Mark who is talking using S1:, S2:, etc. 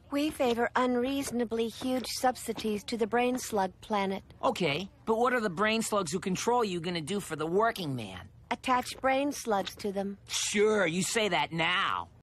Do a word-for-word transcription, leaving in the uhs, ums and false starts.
S1: We favor unreasonably huge subsidies to the brain slug planet.
S2: Okay, but what are the brain slugs who control you gonna do for the working man?
S1: Attach brain slugs to them.
S2: Sure, you say that now.